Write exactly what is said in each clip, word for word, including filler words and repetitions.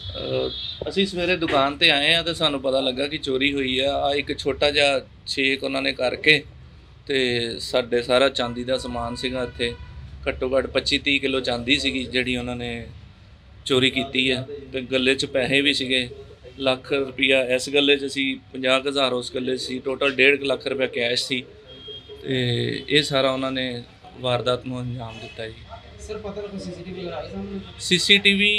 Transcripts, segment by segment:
ਅ, ਅਸੀਂ ਸਵੇਰੇ ਦੁਕਾਨ ਤੇ ਆਏ ਆ ਤੇ ਸਾਨੂੰ ਪਤਾ ਲੱਗਾ ਕਿ ਚੋਰੀ ਹੋਈ ਆ ਆ ਇੱਕ ਛੋਟਾ ਜਿਹਾ ਛੇਕ ਉਹਨਾਂ ਨੇ ਕਰਕੇ ਤੇ ਸਾਡੇ ਸਾਰਾ ਚਾਂਦੀ ਦਾ ਸਮਾਨ ਸੀਗਾ ਇੱਥੇ ਘੱਟੋ ਘੱਟ ਪੱਚੀ ਤੀਹ ਕਿਲੋ ਚਾਂਦੀ ਸੀਗੀ ਜਿਹੜੀ ਉਹਨਾਂ ਨੇ ਚੋਰੀ ਕੀਤੀ ਹੈ ਤੇ ਗੱਲੇ 'ਚ ਪੈਸੇ ਵੀ ਸੀਗੇ ਲੱਖ ਰੁਪਈਆ ਇਸ ਗੱਲੇ 'ਚ ਸੀ ਪੰਜਾਹ ਕੁ ਹਜ਼ਾਰ ਉਸ ਗੱਲੇ 'ਚ ਸੀ ਟੋਟਲ ਡੇਢ ਕੁ ਲੱਖ ਰੁਪਇਆ ਕੈਸ਼ ਸੀ ਤੇ ਇਹ ਸਾਰਾ ਉਹਨਾਂ ਨੇ ਵਾਰਦਾਤ ਨੂੰ ਅੰਜਾਮ ਦਿੱਤਾ ਜੀ। ਸਰ ਪਤਾ ਲੱਗਾ ਸੀਸੀਟੀਵੀ ਲਗਾਈ ਸਾਹਮਣੇ ਸੀਸੀਟੀਵੀ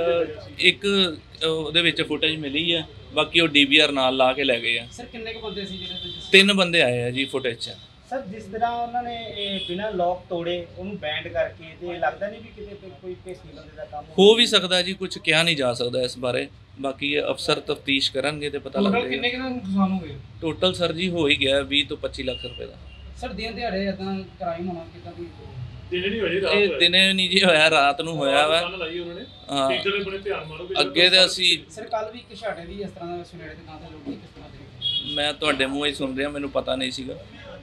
ਇੱਕ ਉਹਦੇ ਵਿੱਚ ਫੁਟੇਜ ਮਿਲੀ ਹੈ ਬਾਕੀ ਉਹ ਡੀਵੀਆਰ ਨਾਲ ਲਾ ਕੇ ਲੈ ਗਏ ਆ। ਸਰ ਕਿੰਨੇ ਕੁ ਬੰਦੇ ਸੀ ਜਿਹੜੇ ਤੁਸੀਂ ਤਿੰਨ ਬੰਦੇ ਆਏ ਆ ਜੀ ਫੁਟੇਜ 'ਚ। ਸਰ ਜਿਸ ਤਰ੍ਹਾਂ ਉਹਨਾਂ ਨੇ ਇਹ ਬਿਨਾਂ ਲੋਕ ਤੋੜੇ ਉਹਨੂੰ ਬੈਂਡ ਕਰਕੇ ਤੇ ਲੱਗਦਾ ਨਹੀਂ ਵੀ ਕਿਤੇ ਕੋਈ ਭੇਸੀ ਬੰਦੇ ਦਾ ਕੰਮ ਹੋ ਵੀ ਸਕਦਾ ਜੀ, ਕੁਝ ਕਿਹਾ ਨਹੀਂ ਜਾ ਸਕਦਾ ਇਸ ਬਾਰੇ, ਬਾਕੀ ਇਹ ਅਫਸਰ ਤਫਤੀਸ਼ ਕਰਨਗੇ ਤੇ ਪਤਾ ਲੱਗ ਟੋਟਲ ਜਾਏਗਾ। ਕਿੰਨੇ ਕਿੰਨਾ ਨੁਕਸਾਨ ਹੋ ਗਿਆ ਟੋਟਲ ਸਰ ਜੀ ਹੋ ਹੀ ਗਿਆ ਵੀਹ ਤੋਂ ਪੱਚੀ ਲੱਖ ਰੁਪਏ ਦਾ। ਸਰ ਦਿਨ ਦਿਹਾੜੇ ਇਦਾਂ ਕ੍ਰਾਈਮ ਹੋਣਾ ਕਿਦਾਂ ਦੀ ਦਿਨੇ ਨਹੀਂ ਹੋਈ ਰਾਤ ਇਹ ਦਿਨੇ ਨਹੀਂ ਜੀ ਹੋਇਆ, ਰਾਤ ਨੂੰ ਹੋਇਆ ਵਾ। ਕੱਲ ਲਾਈ ਉਹਨਾਂ ਨੇ ਹਾਂ ਟੀਚਰ ਨੇ ਬੜੇ ਧਿਆਨ ਮਾਰੋਗੇ ਅੱਗੇ ਤੇ ਅਸੀਂ ਸਰ ਕੱਲ ਵੀ ਇੱਕ ਛਾਟੇ ਦੀ ਇਸ ਤਰ੍ਹਾਂ ਦਾ ਸੁਨੇੜੇ ਦੁਕਾਨ ਤੇ ਲੋਕੀ ਕਿਸ ਤਰ੍ਹਾਂ ਦੇ ਮੈਂ ਤੁਹਾਡੇ ਮੂੰਹੋਂ ਹੀ ਸੁਣ ਰਿਹਾ, ਮੈਨੂੰ ਪਤਾ ਨਹੀਂ ਸੀਗਾ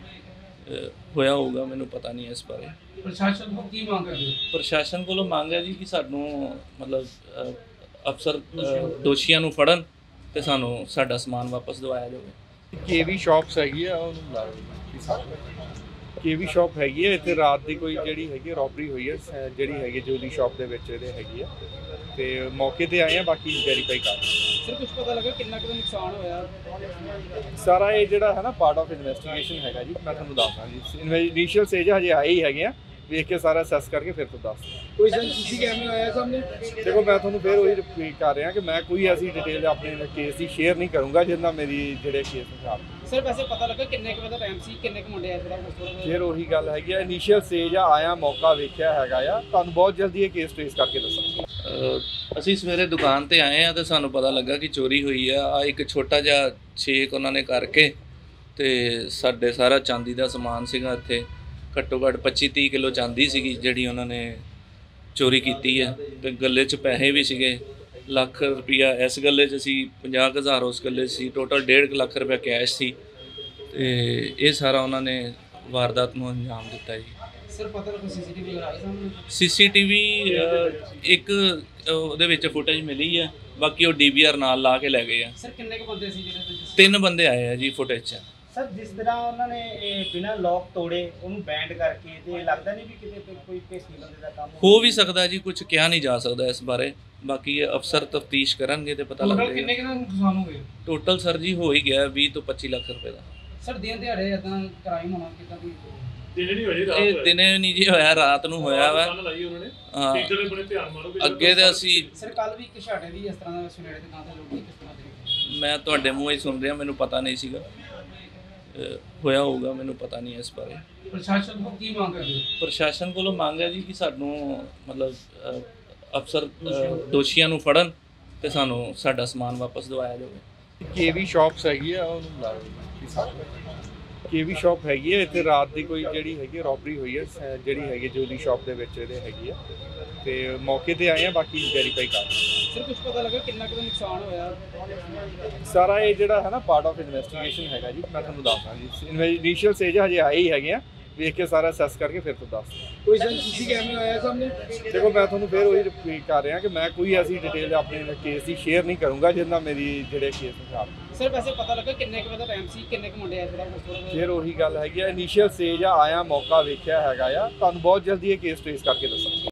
ਅਹ ਹੋਇਆ ਹੋਊਗਾ, ਮੈਨੂੰ ਪਤਾ ਨਹੀਂ ਇਸ ਬਾਰੇ। ਪ੍ਰਸ਼ਾਸਨ ਤੋਂ ਕੀ ਮੰਗ ਕਰਦੇ ਹੋ? ਪ੍ਰਸ਼ਾਸਨ ਕੋਲੋਂ ਮੰਗ ਹੈ ਜੀ ਕਿ ਸਾਨੂੰ ਮਤਲਬ ਅਹ, ਅਫਸਰ ਅਹ, ਦੋਸ਼ੀਆਂ ਨੂੰ ਫੜਨ ਤੇ ਸਾਨੂੰ ਸਾਡਾ ਸਮਾਨ ਵਾਪਸ ਦਿਵਾਇਆ ਜਾਵੇ। ਕੇਵੀ ਸ਼ਾਪਸ ਹੈਗੀ ਆ ਉਹਨੂੰ ਬੁਲਾ ਲਓ। ਕੇਵੀ ਸ਼ਾਪ ਹੈਗੀ ਹੈ ਇੱਥੇ ਰਾਤ ਦੀ ਕੋਈ ਜਿਹੜੀ ਹੈਗੀ ਰੋਬਰੀ ਹੋਈ ਹੈ ਸ- ਜਿਹੜੀ ਹੈਗੀ ਜੂਲੀ ਸ਼ਾਪ ਦੇ ਵਿੱਚ ਇਹਦੇ ਹੈਗੀ ਆ ਤੇ ਮੌਕੇ ਤੇ ਆਏ ਆ, ਬਾਕੀ ਵੈਰੀਫਾਈ ਕਰ ਰਹੇ ਸਰ ਕੁਝ ਪਤਾ ਲੱਗਾ ਕਿੰਨਾ ਕੁ ਨੁਕਸਾਨ ਹੋਇਆ? ਹਾਂ। ਸਾਰਾ ਇਹ ਜਿਹੜਾ ਹੈ ਨਾ ਪਾਰਟ ਆਫ ਇਨਵੈਸਟੀਗੇਸ਼ਨ ਹੈਗਾ ਜੀ, ਮੈਂ ਤੁਹਾਨੂੰ ਦੱਸਦਾ ਜੀ ਇਨੀਸ਼ੀਅਲ ਸਟੇਜ ਹਜੇ ਆਏ ਹੀ ਹੈਗੇ ਆ, ਵੇਖ ਕੇ ਸਾਰਾ ਅਸੈਸ ਕਰਕੇ ਫਿਰ ਤੋਂ ਦੱਸ ਕੋਈ ਸਰ ਸੀਸੀ ਕੈਮਰਾ ਆਇਆ ਸਾਹਮਣੇ? ਦੇਖੋ ਮੈਂ ਤੁਹਾਨੂੰ ਫਿਰ ਉਹੀ ਰਿਪੀਟ ਕਰ ਰਿਹਾ ਕਿ ਮੈਂ ਕੋਈ ਐਸੀ ਡਿਟੇਲ ਆਪਣੇ ਕੇਸ ਦੀ ਸ਼ੇਅਰ ਨਹੀਂ ਕਰੂੰਗਾ ਜਿਹਦੇ ਨਾਲ ਮੇਰੀ ਜਿਹੜੇ ਕੇਸ ਨੂੰ ਖਰਾਬ। ਸਰ ਵੈਸੇ ਪਤਾ ਲੱਗਾ ਕਿੰਨੇ ਕੁ ਵਜੇ ਦਾ ਟਾਈਮ ਸੀ, ਕਿੰਨੇ ਕੁ ਮੁੰਡੇ ਆਏ ਥੋੜਾ ਥੋੜਾ? ਫਿਰ ਉਹੀ ਗੱਲ ਹੈਗੀ ਆ, ਇਨੀਸ਼ੀਅਲ ਸਟੇਜ ਆ, ਆਇਆ ਮੌਕਾ ਵੇਖਿਆ ਹੈਗਾ ਆ, ਤੁਹਾਨੂੰ ਬਹੁਤ ਜਲਦੀ ਇਹ ਕੇਸ ਟ੍ਰੇਸ ਕਰਕੇ ਦੱਸਾਂਗੇ। ਅ, ਅਸੀਂ ਸਵੇਰੇ ਦੁਕਾਨ ਤੇ ਆਏ ਆ ਤੇ ਸਾਨੂੰ ਪਤਾ ਲੱਗਾ ਕਿ ਚੋਰੀ ਹੋਈ ਆ ਆ ਇੱਕ ਛੋਟਾ ਜਿਹਾ ਛੇਕ ਉਹਨਾਂ ਨੇ ਕਰਕੇ ਤੇ ਸਾਡੇ ਸਾਰਾ ਚਾਂਦੀ ਦਾ ਸਮਾਨ ਸੀਗਾ ਇੱਥੇ ਘੱਟੋ ਘੱਟ ਪੱਚੀ ਤੀਹ ਕਿਲੋ ਚਾਂਦੀ ਸੀਗੀ ਜਿਹੜੀ ਉਹਨਾਂ ਨੇ ਚੋਰੀ ਕੀਤੀ ਹੈ ਤੇ ਗੱਲੇ 'ਚ ਪੈਸੇ ਵੀ ਸੀਗੇ ਲੱਖ ਰੁਪਈਆ ਇਸ ਗੱਲੇ 'ਚ ਸੀ ਪੰਜਾਹ ਕੁ ਹਜ਼ਾਰ ਉਸ ਗੱਲੇ 'ਚ ਸੀ ਟੋਟਲ ਡੇਢ ਕੁ ਲੱਖ ਰੁਪਇਆ ਕੈਸ਼ ਸੀ ਤੇ ਇਹ ਸਾਰਾ ਉਹਨਾਂ ਨੇ ਵਾਰਦਾਤ ਨੂੰ ਅੰਜਾਮ ਦਿੱਤਾ ਜੀ। ਸਰ ਪਤਾ ਲੱਗਾ ਸੀਸੀਟੀਵੀ ਲਗਾਈ ਸਾਹਮਣੇ? ਸੀਸੀਟੀਵੀ ਇੱਕ ਉਹਦੇ ਵਿੱਚ ਫੁਟੇਜ ਮਿਲੀ ਹੈ ਬਾਕੀ ਉਹ ਡੀਵੀਆਰ ਨਾਲ ਲਾ ਕੇ ਲੈ ਗਏ ਆ। ਸਰ ਕਿੰਨੇ ਕੁ ਬੰਦੇ ਸੀ ਜਿਹੜੇ ਤੁਸੀਂ? ਤਿੰਨ ਬੰਦੇ ਆਏ ਆ ਜੀ ਫੁਟੇਜ 'ਚ। ਸਰ ਜਿਸ ਤਰ੍ਹਾਂ ਉਹਨਾਂ ਨੇ ਇਹ ਬਿਨਾਂ ਲੋਕ ਤੋੜੇ ਉਹਨੂੰ ਬੈਂਡ ਕਰਕੇ ਤੇ ਲੱਗਦਾ ਨਹੀਂ ਵੀ ਕਿਤੇ ਕੋਈ ਭੇਸੀ ਬੰਦੇ ਦਾ ਕੰਮ ਹੋ ਵੀ ਸਕਦਾ ਜੀ, ਕੁਝ ਕਿਹਾ ਨਹੀਂ ਜਾ ਸਕਦਾ ਇਸ ਬਾਰੇ, ਬਾਕੀ ਇਹ ਅਫਸਰ ਤਫਤੀਸ਼ ਕਰਨਗੇ ਤੇ ਪਤਾ ਲੱਗ ਟੋਟਲ ਕਿੰਨੇ ਜਾਏਗਾ। ਕਿੰਨਾ ਨੁਕਸਾਨ ਹੋ ਗਿਆ? ਟੋਟਲ ਸਰ ਜੀ ਹੋ ਹੀ ਗਿਆ ਵੀਹ ਤੋਂ ਪੱਚੀ ਲੱਖ ਰੁਪਏ ਦਾ। ਸਰ ਦਿਨ ਦਿਹਾੜੇ ਇਦਾਂ ਕ੍ਰਾਈਮ ਹੋਣਾ ਕਿਦਾਂ ਦੀ ਦਿਨੇ ਨਹੀਂ ਹੋਈ ਰਾਤ ਇਹ ਦਿਨੇ ਨਹੀਂ ਜੀ ਹੋਇਆ, ਰਾਤ ਨੂੰ ਹੋਇਆ ਵਾ। ਕੱਲ ਲਾਈ ਉਹਨਾਂ ਨੇ ਹਾਂ ਟੀਚਰ ਨੇ ਬੜੇ ਧਿਆਨ ਮਾਰੋਗੇ ਅੱਗੇ ਤੇ ਅਸੀਂ ਸਰ ਕੱਲ ਵੀ ਇੱਕ ਛਾਟੇ ਦੀ ਇਸ ਤਰ੍ਹਾਂ ਦਾ ਸੁਨੇੜੇ ਦੁਕਾਨ ਤੇ ਲੋਕੀ ਕਿਸ ਤਰ੍ਹਾਂ ਦੇ ਮੈਂ ਤੁਹਾਡੇ ਮੂੰਹੋਂ ਹੀ ਸੁਣ ਰਿਹਾ, ਮੈਨੂੰ ਪਤਾ ਨਹੀਂ ਸੀਗਾ ਅਹ ਹੋਇਆ ਹੋਊਗਾ, ਮੈਨੂੰ ਪਤਾ ਨਹੀਂ ਇਸ ਬਾਰੇ। ਪ੍ਰਸ਼ਾਸਨ ਤੋਂ ਕੀ ਮੰਗ ਕਰਦੇ ਹੋ? ਪ੍ਰਸ਼ਾਸਨ ਕੋਲੋਂ ਮੰਗ ਹੈ ਜੀ ਕਿ ਸਾਨੂੰ ਮਤਲਬ ਅਹ, ਅਫਸਰ ਅਹ, ਦੋਸ਼ੀਆਂ ਨੂੰ ਫੜਨ ਤੇ ਸਾਨੂੰ ਸਾਡਾ ਸਮਾਨ ਵਾਪਸ ਦਿਵਾਇਆ ਜਾਵੇ। ਕੇਵੀ ਸ਼ਾਪਸ ਹੈਗੀ ਆ ਉਹਨੂੰ ਬੁਲਾ ਲਓ। ਕੇਵੀ ਸ਼ਾਪ ਹੈਗੀ ਹੈ ਇੱਥੇ ਰਾਤ ਦੀ ਕੋਈ ਜਿਹੜੀ ਹੈਗੀ ਰੋਬਰੀ ਹੋਈ ਹੈ ਸ- ਜਿਹੜੀ ਹੈਗੀ ਜੂਲੀ ਸ਼ਾਪ ਦੇ ਵਿੱਚ ਇਹਦੇ ਹੈਗੀ ਆ ਤੇ ਮੌਕੇ ਤੇ ਆਏ ਆ, ਬਾਕੀ ਵੈਰੀਫਾਈ ਕਰ ਰਹੇ ਸਰ ਕੁਝ ਪਤਾ ਲੱਗਾ ਕਿੰਨਾ ਕੁ ਨੁਕਸਾਨ ਹੋਇਆ? ਹਾਂ। ਸਾਰਾ ਇਹ ਜਿਹੜਾ ਹੈ ਨਾ ਪਾਰਟ ਆਫ ਇਨਵੈਸਟੀਗੇਸ਼ਨ ਹੈਗਾ ਜੀ, ਮੈਂ ਤੁਹਾਨੂੰ ਦੱਸਦਾ ਜੀ ਇਨੀਸ਼ੀਅਲ ਸਟੇਜ ਹਜੇ ਆਏ ਹੀ ਹੈਗੇ ਆ, ਵੇਖ ਕੇ ਸਾਰਾ ਅਸੈਸ ਕਰਕੇ ਫਿਰ ਤੋਂ ਦੱਸ ਕੋਈ ਸਰ ਸੀਸੀ ਕੈਮਰਾ ਆਇਆ ਸਾਹਮਣੇ? ਦੇਖੋ ਮੈਂ ਤੁਹਾਨੂੰ ਫਿਰ ਉਹੀ ਰਿਪੀਟ ਕਰ ਰਿਹਾ ਕਿ ਮੈਂ ਕੋਈ ਐਸੀ ਡਿਟੇਲ ਆਪਣੇ ਕੇਸ ਦੀ ਸ਼ੇਅਰ ਨਹੀਂ ਕਰੂੰਗਾ ਜਿਹਦੇ ਨਾਲ ਮੇਰੀ ਜਿਹੜੇ ਕੇਸ ਨੂੰ ਖਰਾਬ। ਸਰ ਵੈਸੇ ਪਤਾ ਲੱਗਾ ਕਿੰਨੇ ਕੁ ਵਜੇ ਦਾ ਟਾਈਮ ਸੀ, ਕਿੰਨੇ ਕੁ ਮੁੰਡੇ ਆਏ ਥੋੜਾ ਥੋੜਾ? ਫਿਰ ਉਹੀ ਗੱਲ ਹੈਗੀ ਆ, ਇਨੀਸ਼ੀਅਲ ਸਟੇਜ ਆ, ਆਇਆ ਮੌਕਾ ਵੇਖਿਆ ਹੈਗਾ ਆ, ਤੁਹਾਨੂੰ ਬਹੁਤ ਜਲਦੀ ਇਹ ਕੇਸ ਟ੍ਰੇਸ ਕਰਕੇ ਦੱਸਾਂਗੇ।